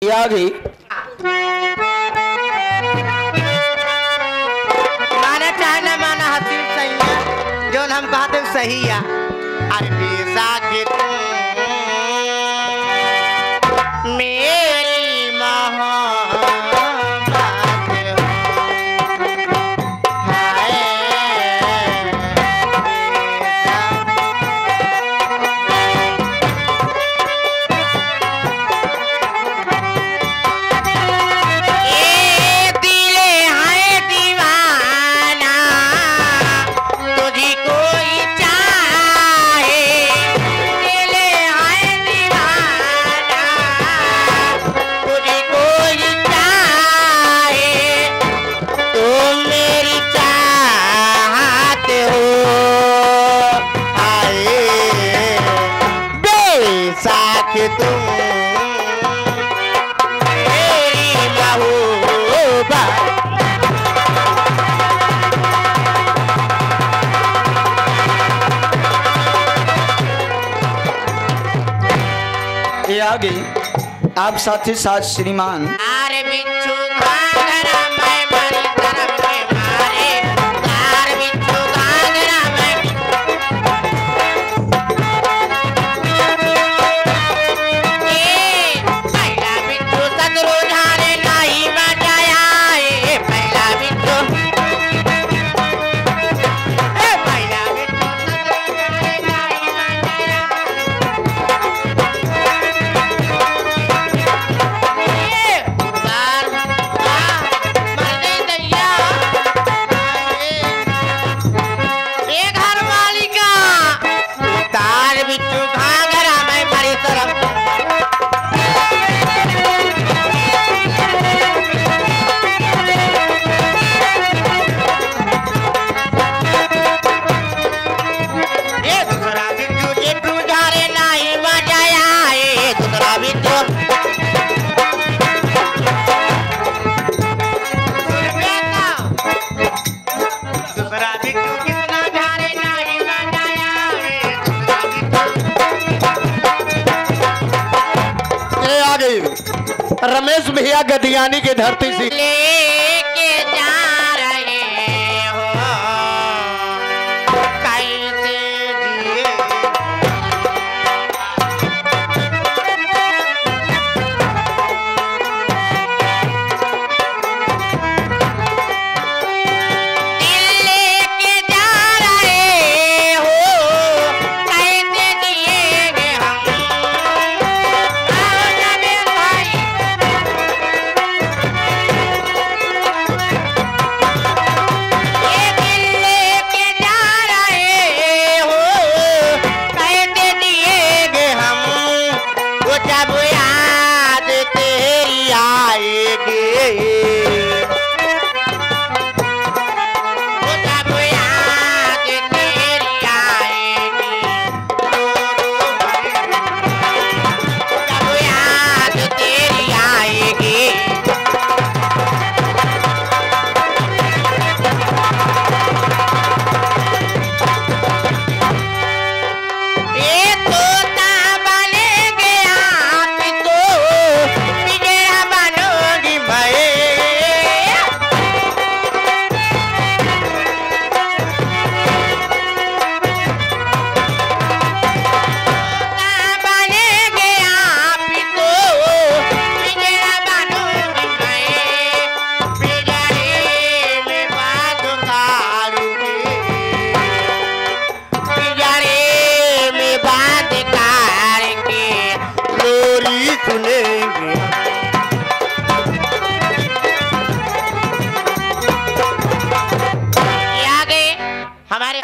आ गई माना चाहे ना माना हसीन सही है जो हम कहते सही है। अरे बेसा के तुम मेरी कि तुम मेरी महबूबा। ये आ गई आप साथी साथ श्रीमान। अरे बिच्छू घाघरा मैं मरी तरफ में मारे, तार बिच्छू घाघरा मैं पहला बिच्छू सदरू झारे नहीं बजाया, पहला बिच्छू पहला बिच्छू सदरू झारे नहीं बजाया। रमेश भैया गदियानी की धरती से लेके जा